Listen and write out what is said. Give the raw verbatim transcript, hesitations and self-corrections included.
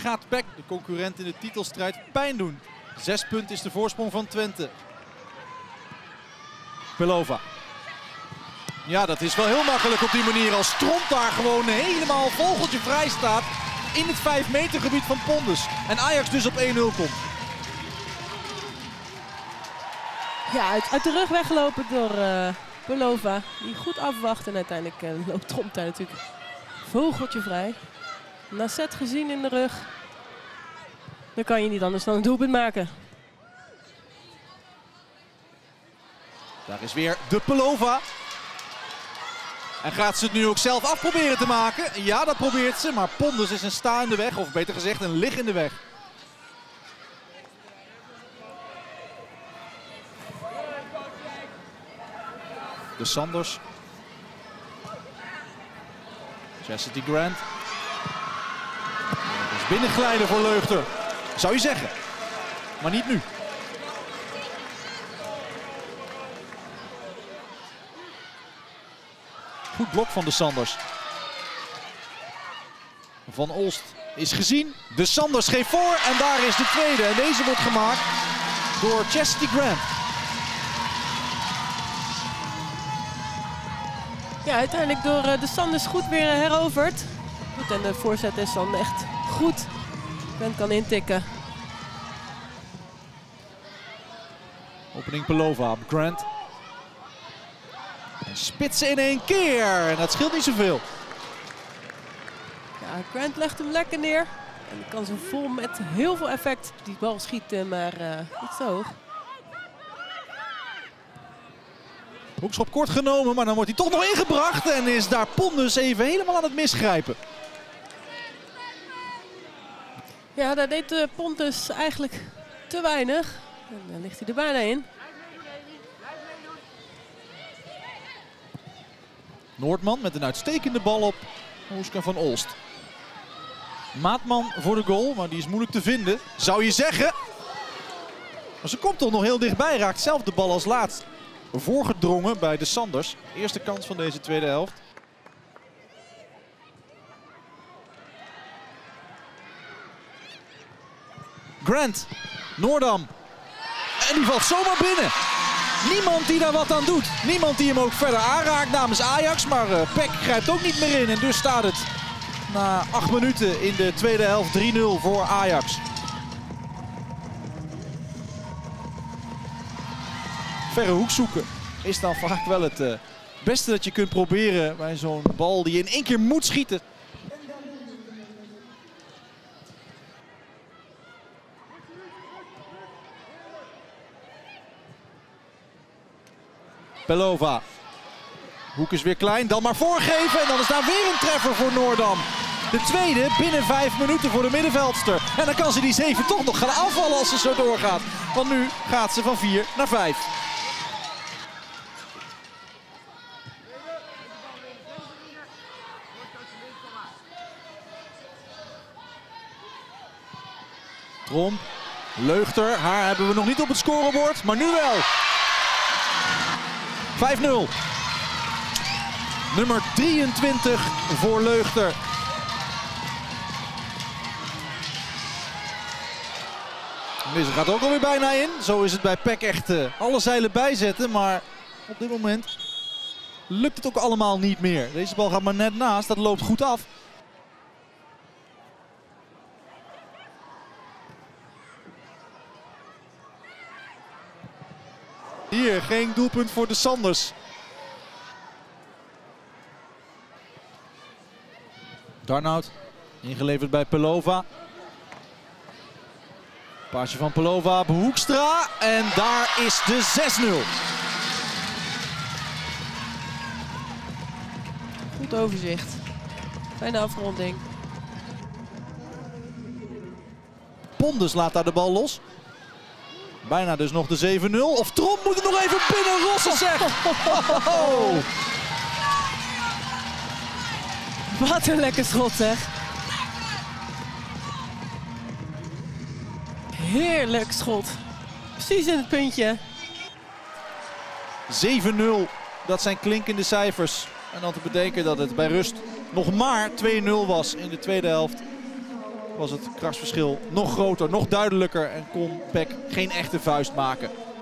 gaat P E C, de concurrent in de titelstrijd, pijn doen. Zes punten is de voorsprong van Twente. Pelova. Ja, dat is wel heel makkelijk op die manier als Tromp daar gewoon helemaal vogeltje vrij staat in het vijf meter gebied van Pondus. En Ajax dus op één nul komt. Ja, uit, uit de rug weggelopen door uh, Pelova. Die goed afwacht en uiteindelijk uh, loopt Tromp daar natuurlijk vogeltje vrij. Nasset gezien in de rug. Dan kan je niet anders dan een doelpunt maken. Daar is weer de Pelova. En gaat ze het nu ook zelf afproberen te maken? Ja, dat probeert ze, maar Pondus is een sta in de weg, of beter gezegd een lig in de weg. De Sanders. Chastity Grant. Dat is binnenglijden voor Leugter, zou je zeggen. Maar niet nu. Goed blok van de Sanders. Van Olst is gezien. De Sanders geeft voor en daar is de tweede. En deze wordt gemaakt door Chastity Grant. Ja, uiteindelijk door uh, de Sanders goed weer heroverd. Goed, en de voorzet is dan echt goed. Grant kan intikken. Opening Pelova op Grant. En spitsen in één keer. En dat scheelt niet zoveel. Ja, Grant legt hem lekker neer. En kan ze vol met heel veel effect die bal schieten, maar uh, niet zo hoog. Hoekschop kort genomen, maar dan wordt hij toch nog ingebracht. En is daar Pondus even helemaal aan het misgrijpen. Ja, daar deed uh, Pondus eigenlijk te weinig. En dan ligt hij er bijna in. Noordman met een uitstekende bal op Oscar van Olst. Maatman voor de goal, maar die is moeilijk te vinden, zou je zeggen. Maar ze komt toch nog heel dichtbij, raakt zelf de bal als laatst voorgedrongen bij de Sanders. Eerste kans van deze tweede helft. Grant, Noordam. En die valt zomaar binnen. Niemand die daar wat aan doet. Niemand die hem ook verder aanraakt namens Ajax. Maar uh, P E C grijpt ook niet meer in. En dus staat het na acht minuten in de tweede helft drie nul voor Ajax. Verre hoek zoeken is dan vaak wel het uh, beste dat je kunt proberen bij zo'n bal die je in één keer moet schieten. Pelova. Hoek is weer klein, dan maar voorgeven en dan is daar weer een treffer voor Noordam. De tweede binnen vijf minuten voor de middenveldster. En dan kan ze die zeven toch nog gaan aanvallen als ze zo doorgaat. Want nu gaat ze van vier naar vijf. Tromp, Leugter, haar hebben we nog niet op het scorebord, maar nu wel. vijf nul. Nummer drieëntwintig voor Leugter. Deze gaat ook alweer bijna in. Zo is het bij P E C echt uh, alle zeilen bijzetten. Maar op dit moment lukt het ook allemaal niet meer. Deze bal gaat maar net naast. Dat loopt goed af. Hier, geen doelpunt voor de Sanders. Darnout, ingeleverd bij Pelova. Paasje van Pelova op Hoekstra. En daar is de zes nul. Goed overzicht. Fijne afronding. Pondus laat daar de bal los. Bijna dus nog de zeven nul. Of Tromp moet het nog even binnen rossen, zeg. Oh. Wat een lekker schot, zeg. Heerlijk schot. Precies in het puntje. zeven nul. Dat zijn klinkende cijfers. En dan te bedenken dat het bij rust nog maar twee nul was in de tweede helft. was het krachtsverschil nog groter, nog duidelijker en kon P E C geen echte vuist maken.